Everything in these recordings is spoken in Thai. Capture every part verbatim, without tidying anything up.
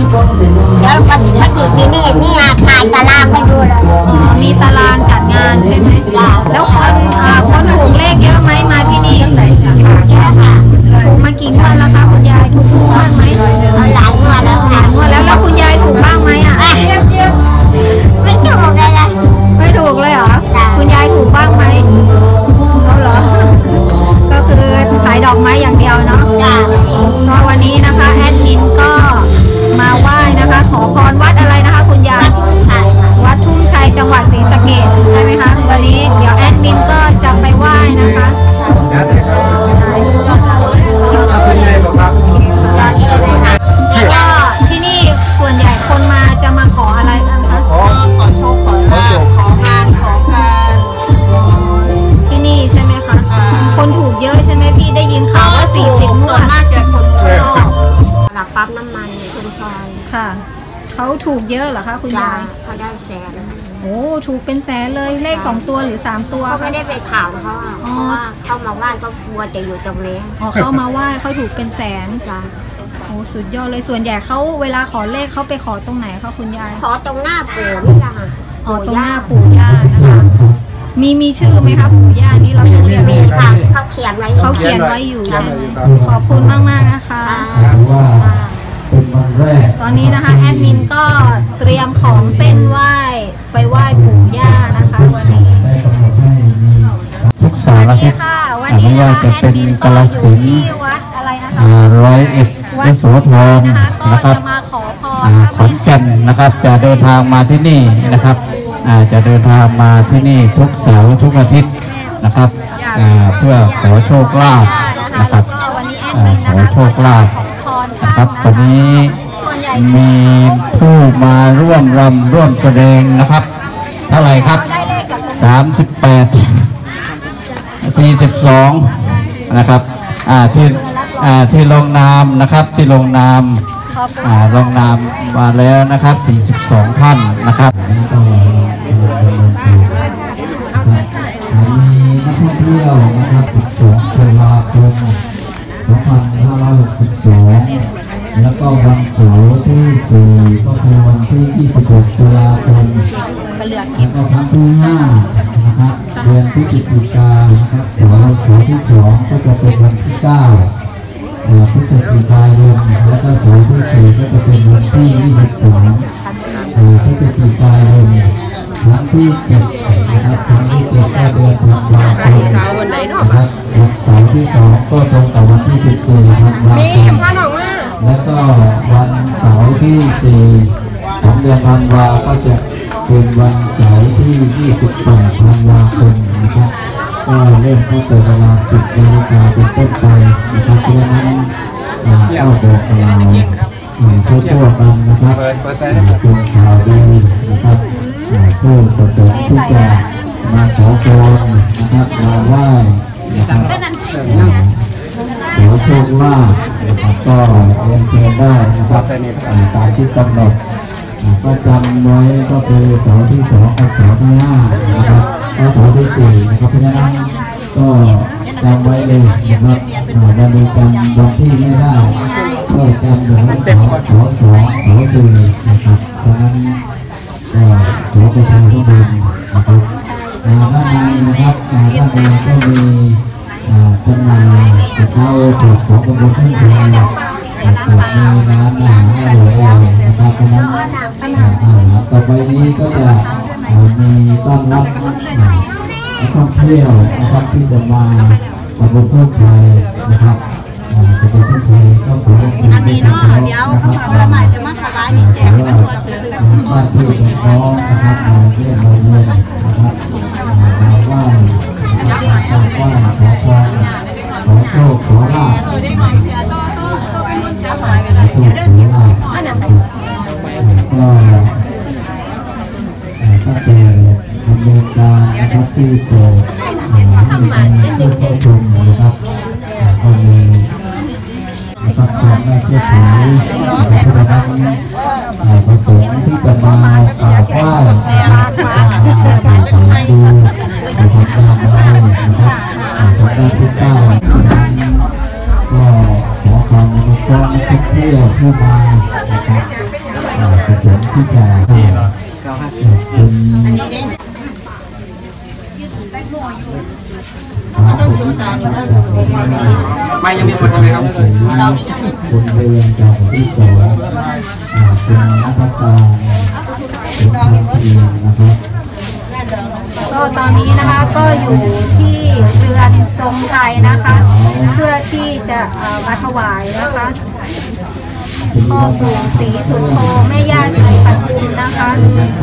เดี๋ยวมาถึงมาถึงที่นี่นี่มาถ่ายตารางให้ดูเลยมีตารางจัดงานใช่ไหมแล้วคนคนถูกเลขเยอะไหมมาที่นี่เยอะค่ะถูกมากี่งวดแล้วคะคุณยายถูกทุกงวดไหมหลายงวดแล้วหลายงวดแล้วแล้วคุณยายถูกบ้างไหมอ่ะไม่ถูกเลยนะไม่ถูกเลยเหรอคุณยายถูกบ้างไหมเขาเหรอก็คือขายดอกไม้อย่างเดียวเนาะก็วันนี้นะคะแอดมินก็มาไหว้นะคะขอพรวัดอะไรนะคะคุณยายวัดทุ่งชัยจังหวัดศรีสะเกษใช่ไหมคะวันนี้เดี๋ยวแอดมินก็จะไปไหว้นะคะก็ที่นี่ส่วนใหญ่คนมาจะมาขออะไรกันคะขอขอโชคขอลาภของานของการที่นี่ใช่ไหมคะคนถูกเยอะใช่ไหมพี่ได้ยินข่าวว่าสี่สิบงวดมากจะคนนอกหลักปั๊มน้ำมันคุณพรค่ะเขาถูกเยอะเหรอคะคุณยายเขาได้แสนโอ้ถูกเป็นแสนเลยเลขสองตัวหรือสามตัวเขาไม่ได้ไปถามเขาเพราะว่าเข้ามาไหว้ก็กลัวจะอยู่ตรงนี้อ๋อเข้ามาไหว้เขาถูกเป็นแสนจ้ะโอ้สุดยอดเลยส่วนใหญ่เขาเวลาขอเลขเขาไปขอตรงไหนคะคุณยายขอตรงหน้าปู่นี่แหละค่ะอ๋อตรงหน้าปู่ย่านะคะมีมีชื่อไหมคะปู่ย่านี่เราเรียกมีค่ะเขาเขียนไว้เขาเขียนไว้อยู่ใช่ไหมขอบคุณมากมากนะคะตอนนี้นะคะแอดมินก็เตรียมของเส้นไหว้ไปไหว้ปู่ย่านะคะวันนี้ทุกสารทิศไม่ว่าจะเป็นกาฬสินธุ์ร้อยเอ็ดยโสธรนะครับขอนแก่นนะครับจะเดินทางมาที่นี่นะครับจะเดินทางมาที่นี่ทุกเสาร์ทุกอาทิตย์นะครับเพื่อขอโชคลาภนะครับขอโชคลาภนะครับวันนี้มีผู้มาร่วมรำร่วมแสดงนะครับเท่าไหร่ครับสามสิบแปดสี่สิบสองนะครับที่ที่ลงนามนะครับที่ลงนามลงนามมาแล้วนะครับสี่สิบสองท่านนะครับมีนักท่องเที่ยวนะครับสิบสองตุลาคมสองพันห้าร้อยหกสิบสองแล้วก็วันเสาร์ที่สี่ก็คือวันที่ยี่สิบหกตุลาคมแล้วก็ครั้งที่ห้านะครับเดือนพฤศจิกายนนะครับเสาร์เสาร์ที่สองก็จะเป็นวันที่เก้าพฤศจิกายนแล้วก็เสาร์ที่สี่ก็จะเป็นวันที่ยี่สิบสามพฤศจิกายนครั้งที่เจ็ดนะครับครั้งที่เจ็ดก็เดือนธันวาคมนะครับวันเสาร์ที่สองก็ตรงกับวันที่สิบสี่ธันวาคมแล้วก็วันเสาร์ที่สี่ของเดือนธันวาก็จะเป็นวันเสาร์ที่ยี่สิบแปดธันวาคมนะครับก็เริ่มตั้งแต่เวลาสิบนาฬิกาเป็นต้นไปนะครับเพราะฉะนั้นก็บอกกล่าวทั่วๆกันนะครับส่งข่าวดีนะครับผู้ประสงค์ที่จะมาขอพรนะครับมาไหว้นะครับขอโชคลาภนะครับก็เรียนเชิญได้นะครับตามที่กำหนดก็จำไว้ก็คือเสาร์ที่สองกับเสาร์ที่ห้านะครับก็เสาร์ที่สี่นะครับเพราะฉะนั้นก็จำไว้เลยนะครับวันนี้จำวันที่ไม่ได้ก็จำเหลือเสาร์เสาร์สองเสาร์สี่นะครับเพราะฉะนั้นก็ขอประทานทุกท่านนะครับด้านในนะครับด้านในก็มีจำหน่ายกระเช้าถูกของกระบวนการมีร้านอาหารอร่อยๆนะครับเพราะฉะนั้นต่อไปนี้ก็จะมีต้อนรับนักท่องเที่ยวนะครับที่จะมาประกอบเพื่อไทยนะครับประกอบเพื่อไทยก็ขออันนี้เนาะเดี๋ยวเขาทำละหมาดจะมาถวายนี่แจกกันหมดเลยบ้านที่เป็นน้องนะครับมาเยี่ยมมาเยี่ยมนะครับมาไหว้นะครับไหว้ขอพรขอโชคขอลาภขอโชคขอลาภก็ตั้งแต่ดำเนินการนะครับที่โปรดให้ผู้เข้าชมนะครับก็มีนะครับความน่าเชื่อถือเพราะฉะนั้นประสงค์ที่จะมากราบไหว้มาดูนะครับการไหว้นะครับทางด้านที่เก้าก็ขอความอนุเคราะห์นักท่องเที่ยวผู้มานะครับที่จะเป็นไม่ยังมีคนทำไหมครับคุณเรียนจากที่สองคุณนักการคุณทางเรียนนะครับก็ตอนนี้นะคะก็อยู่ที่เรือนทรงไทยนะคะ เพื่อที่จะมาถวายนะคะพ่อปู่ศรีสุโธแม่ย่าศรีปทุมนะคะ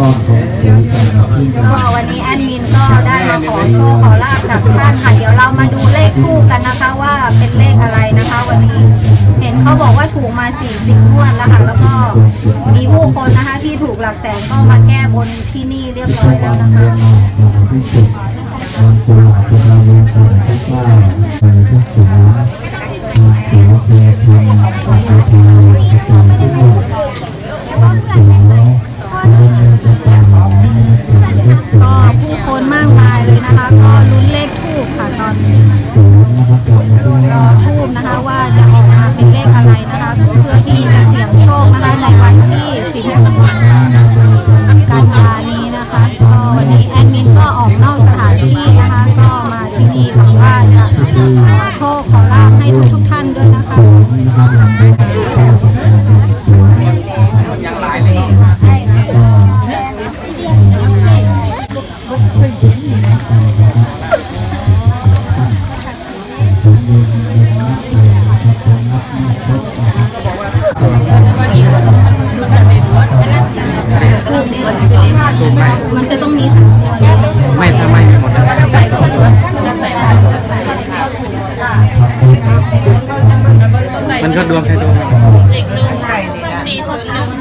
ก็วันนี้แอดมินก็ได้มาขอโชคขอลาบกับท่านค่ะเดี๋ยวเรามาดูเลขทูปกันนะคะว่าเป็นเลขอะไรนะคะวันนี้เห็นเขาบอกว่าถูกมาสี่สิบงวดแล้วค่ะแล้วก็มีผู้คนนะคะที่ถูกหลักแสนก็มาแก้บนที่นี่เรียบร้อยแล้วนะคะวันกุหลาบเป็นเราเรียนต่อที่เก้าไปที่เสือเสือเพียรพิมพ์อัตตาอัตตาที่หนึ่งวันเสือเรื่องเรื่องจะตามหลังเป็นที่เสือก็ผู้คนมากมายเลยนะคะก็ลุ้นเลขทูปค่ะตอนนี้รอทูปนะคะว่าจะออกมาเป็นเลขอะไรนะคะเพื่อที่จะเสี่ยงโชคนะคะในวันที่สิบหกกันยายนนี้นะคะก็วันนี้แอดมินก็ออกนอกสถานที่นะคะก็มาที่นี่หวังว่าจะขอโชคขอลาภให้ทุกทุกท่านด้วยนะคะยังหลายเลยมันจะต้องมีสามตัวไม่ทำไมหมดแล้วมันก็ดวงแค่ดวงสี่ศูนย์หนึ่ง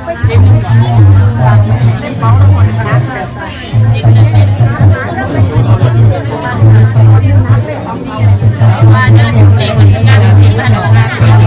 มาเดินถึงเลขมันก็ได้สี่พันออกมา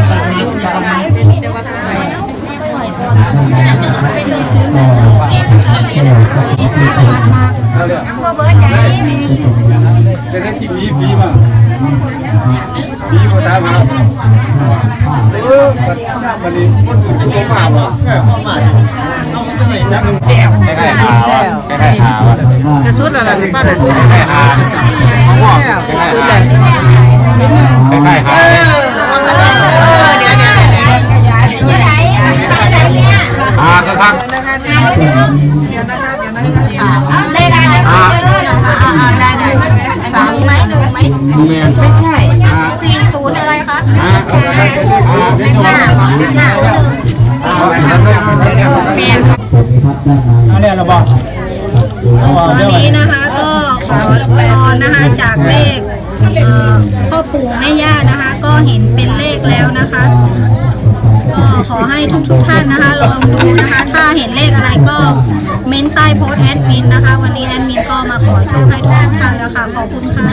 พ่อเบิร์ดไหนจะได้กินนี้ปีมั้งปีพอตามมาเออวันนี้คนอื่นจะมาบ่แค่เข้ามาจับแก้วแค่แค่หาแค่แค่หาจะสุดอะไรบ้านจะสุดแค่หาง่วงสุดเลยแค่แค่หาเออเดี๋ยวเดี๋ยวเดี๋ยวไหนอ่าก็ครับเดี๋ยวนะคะเดี๋ยวนะคะเลขอะไรเชื่อนะคะได้ได้หนึ่งไหมหนึ่งไหมไม่ใช่สี่ศูนย์อะไรคะเลขหน้าเลขหน้าหนึ่งเมียนอันนี้เราบอกวันนี้นะคะก็ขอพรนะคะจากเลขพ่อปู่แม่ย่านะคะก็เห็นเป็นเลขแล้วนะคะก็ขอให้ทุกทุกท่านนะคะลองดูนะคะถ้าเห็นเลขอะไรก็เม้นใต้โพสต์แอดมินนะคะวันนี้แอดมินก็มาขอโชคให้ทุกท่านแล้วค่ะขอบคุณค่ะ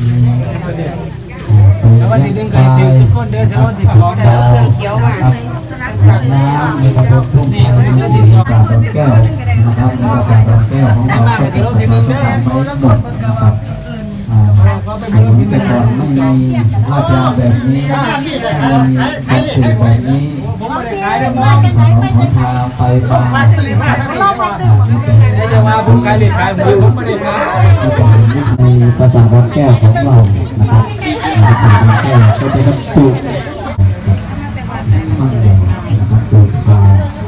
วันที่หนึ่งก็ถึงสิบคนเดือนสิบวันที่สองแล้วเครื่องเขียวมาน้ำในกระบอกทุ่งนี่ในกระบอกแก้วนะครับในกระบอกแก้วของเราก็จะทำให้หมดนะครับแต่ก่อนไม่มีลาดยางแบบนี้ไม่มีขอบคุณแบบนี้ของของทางไปบางจะมาบุกขายเด็กขายบุกไม่ได้นะในภาษาบางแก้วของเรานะครับภาษาบางแก้วก็จะต้องปลูกข้างในนะครับปลูกปลา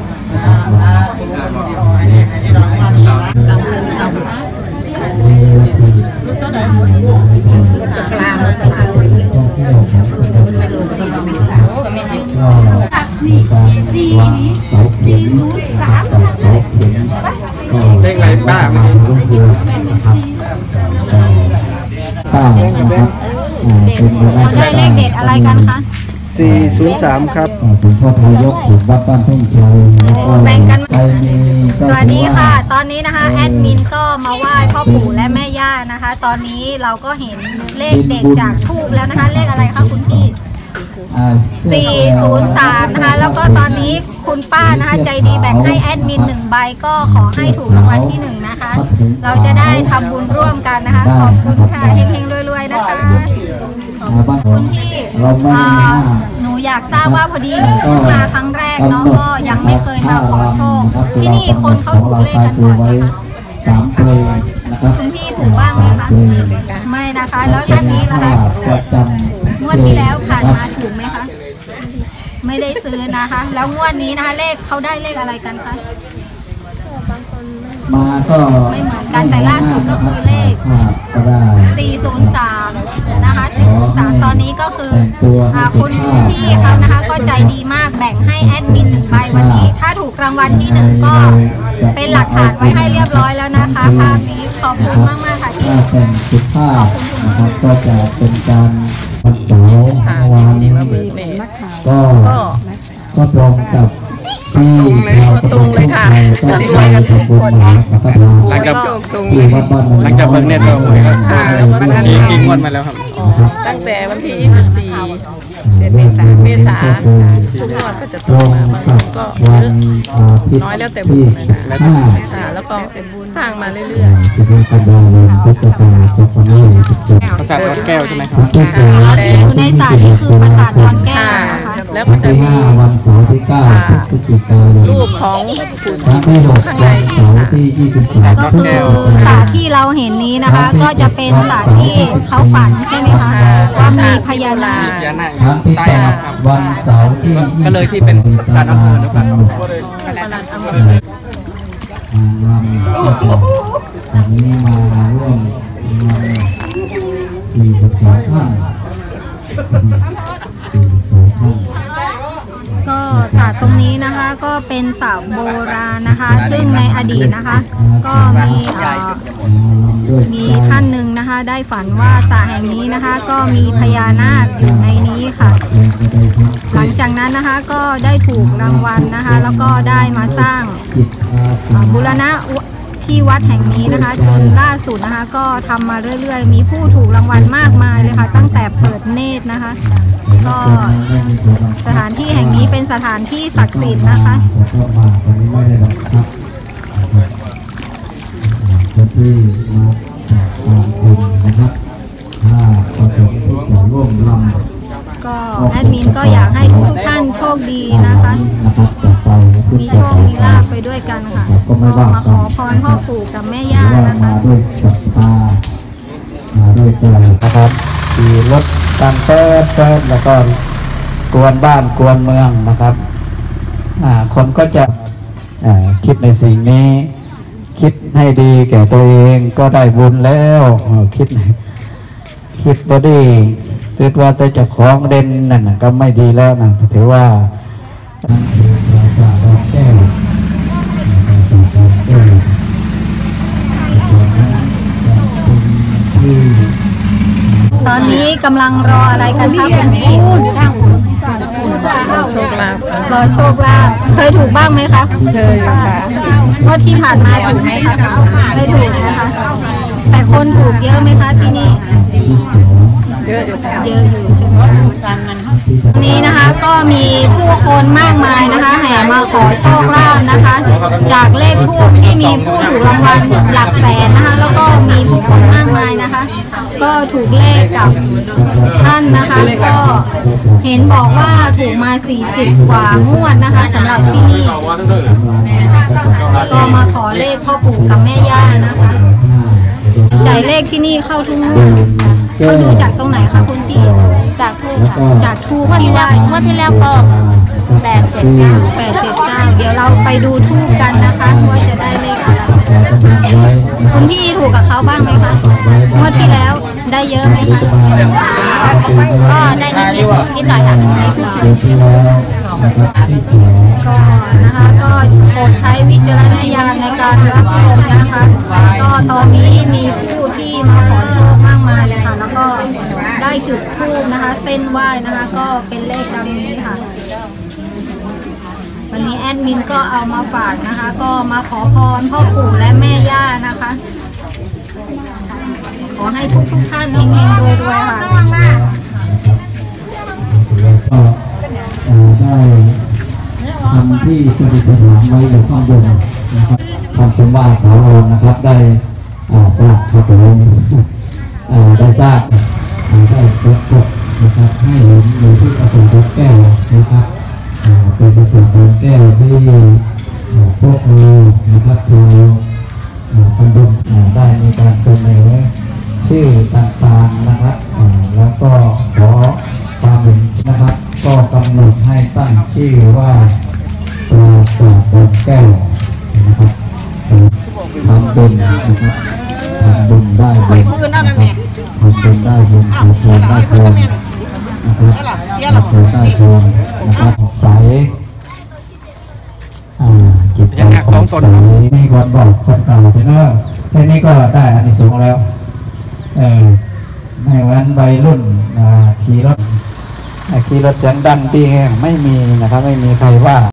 สี่สี่ศูนย์สามเลขอะไรป้าป้านะครับได้เลขเด็ดอะไรกันคะสี่ศูนย์สามครับเป็นพ่อทายกถึงวัดบ้านทุ่งชัยแบ่งกันใครมีสวัสดีค่ะตอนนี้นะคะแอดมินก็มาไหว้พ่อปู่และแม่ย่านะคะตอนนี้เราก็เห็นเลขเด็ดจากธูปแล้วนะคะเลขอะไรคะคุณพี่สี่ศูนย์สามนะคะแล้วก็ตอนนี้คุณป้านะคะใจดีแบ่งให้แอดมินหนึ่งใบก็ขอให้ถูกรางวัลที่หนึ่งนะคะเราจะได้ทำบุญร่วมกันนะคะขอบคุณค่ะเฮงๆรวยๆนะคะคุณพี่หนูอยากทราบว่าพอดีหนูเพิ่งมาครั้งแรกเนาะก็ยังไม่เคยมาขอโชคที่นี่คนเขาถูกเลขกันบ่อยไหมคะสามเพลงนะครับคุณพี่ถูกบ้างไหมคะไม่นะคะแล้วท่านนี้ล่ะคะประจงวดที่แล้วผ่านมาถูกไหมคะไม่ได้ซื้อนะคะ แล้วงวดนี้นะคะเลขเขาได้เลขอะไรกันคะำมาก็ไม่เหมือนกันแต่ล่าสุดก็คือเลขก็ได้สี่ศูนย์สามนะคะสี่ศูนย์สามตอนนี้ก็คืออ่าคุณพี่เขานะคะก็ใจดีมากแบ่งให้แอดมินหนึ่งใบวันนี้ถ้าถูกรางวัลที่หนึ่งก็เป็นหลักฐานไว้ให้เรียบร้อยแล้วนะคะภาพนี้ขอบคุณมากมากๆค่ะที่ถ้าแต่งสุภาพนะครับก็จะเป็นการวันเสาร์เมื่อวานนี้ก็ก็ตรงกับที่เราตรงเลยค่ะก็ไปทำบุญมหาสังฆทานหลังจากที่วัดบ้านหลังจากเบิ่งเน็ตเราเลยครับค่ะกี่กี่งวดมาแล้วครับตั้งแต่วันที่ยี่สิบสี่เดือนเมษาเมษาทุกงวดก็จะตตรรง งมากับก็วันอาทิตย์น้อยแล้วแต่บุที่ญนะห้าค่ะแล้วก็สร้างมาเรื่อยที่เป็นกันดาลพฤษภาคมสองพันห้าร้อยสิบเจ็ดปราสาทวัดแก้วใช่ไหมครับวันที่สองอยู่ในสายนี่คือปราสาทวัดๆแก้ค่ะวนะคะแล้ววัก็นจะที่มีห้าวันเสาร์ที่เก้าพฤศจิกายนรูปของปู่วัศรีนที่หกข้างในวันเสาร์ที่ยี่สิบสามก็คือสาที่เราเห็นนี้นะคะ ก็จะเป็นสาที่เขาฝันใช่ไหมคะว่ามีพญานาคพญานาคครั้งที่ใต้แปดน้ำครับวันเสาร์ที่ก็เลยที่เป็นด้านอำเภอแล้วกันนางรำวันนี้มาร่วมงานสี่สิบสองท่านสี่สิบสองท่านก็ศาสตร์ตรงนี้นะคะก็เป็นศาสตร์โบราณนะคะ ซึ่งในอดีตนะคะ ก็มีเอ่อมีท่านหนึ่งนะคะ ได้ฝันว่าศาสตร์แห่งนี้นะคะ ก็มีพญานาคอยู่ในนี้ค่ะ หลังจากนั้นนะคะก็ได้ถูกรางวัลนะคะ แล้วก็ได้มาสร้างจิตอาสาบูรณะที่วัดแห่งนี้นะคะจนล่าสุดนะคะ ก็ทำมาเรื่อยๆ มีผู้ถูกรางวัลมากมายเลยค่ะ ตั้งแต่เปิดเนตรนะคะ ก็สถานที่แห่งนี้เป็นสถานที่ศักดิ์สิทธิ์นะคะแล้วก็มาตอนนี้ไม่ได้บังคับคนที่มาจากทางคุณนะครับถ้าประสงค์ที่จะร่วมรำก็แอดมินก็อยากให้ทุกท่านโชคดีนะคะนะครับต่อไปมีโชค มีลาภไปด้วยกันค่ะก็ไม่ก็ว่ามาขกัอน พรพ่อปู่กับแม่หรืย่าอว่านะคะมาด้วยศรัทธามาด้วยใจนะครับขี่รถการเปิดเปิดแล้วก็กวนบ้านกวนเมืองนะครับอ่าคนก็จะอ่าคิดในสิ่งนี้ คิดให้ดีแก่ตัวเองก็ได้บุญแล้วเออคิดคิดบ่ดีคิดว่าจะจะของเด่นนั่นน่ะก็ไม่ดีแล้วนะถือว่าปราสาทดอกแก้วปราสาทดอกแก้วที่ตอนนี้กำลังรออะไรกันคะคุณพี่โชคลาภรอโชคลาภเคยถูกบ้างไหมคะเคยค่ะงวดที่ผ่านมาถูกไหมคะไม่ถูกนะคะ แต่คนถูกเยอะไหมคะที่นี่ที่สองเยอะอยู่ค่ะเยอะอยู่ใช่ไหมคะวันนี้นะคะก็มีผู้คนมากมายนะคะแห่มาขอโชคลาภนะคะ จากเลขทูปที่มีผู้ถูกรางวัลหลักแสนนะคะ แล้วก็มีผู้คนมากมายนะคะ ก็ถูกเลขกับท่านนะคะ ก็เห็นบอกว่าถูกมาสี่สิบกว่างวดนะคะสำหรับที่นี่ ก็มาขอเลขพ่อปู่กับแม่ย่านะคะจ่ายเลขที่นี่เข้าทุกงวดเขาดูจากตรงไหนคะคุณพี่ จากทูบจากทูบที่ได้งวดที่แล้วก็แปดเจ็ดเก้าแปดเจ็ดเก้าเดี๋ยวเราไปดูทูบกันนะคะว่าจะได้เลขอะไรคุณพี่ถูกกับเขาบ้างไหมคะงวดที่แล้วได้เยอะไหมคะก็ได้นิดนิดหน่อยค่ะก็นะคะก็โปรดใช้วิจารณญาณในการรับชมนะคะ ก็ตอนนี้มีผู้ที่มาขอโชคมากมายเลยค่ะ แล้วก็ได้จุดธูปนะคะ เส้นไหว้นะคะ ก็เป็นเลขดังนี้ค่ะ วันนี้แอดมินก็เอามาฝากนะคะ ก็มาขอพรพ่อปู่และแม่ย่านะคะ ขอให้ทุกทุกๆท่านเฮงๆรวยๆค่ะก็ได้ทำที่ประดิษฐานไว้อยู่ข้างบนนะครับความสมบัติของเรานะครับได้อ่าสร้างครับผมอ่าได้สร้างอ่าได้ครบครบนนะครับให้เห็นอยู่ที่ประสาทดอกแก้วนะครับเป็นประสาทดอกแก้วที่พวกเรานะครับชาวตำบลได้มีการเสนอชื่อต่างๆนะครับแล้วก็ขอความเห็นนะครับก็กำหนดให้ตั้งชื่อว่าปราสาทดอกแก้วนะครับทำบุญนะครับทำบุญได้บุญนะครับทำบุญได้บุญขอพรได้พรนะครับขอพรได้พรนะครับใสจิตใจของใสมีคนบอกคนกล่าวไปเนอะแค่นี้ก็ได้อานิสงส์แล้วเออในวันวัยรุ่นขี่รถขี่รถเสียงดังปีแห้งไม่มีนะครับไม่มีใครว่า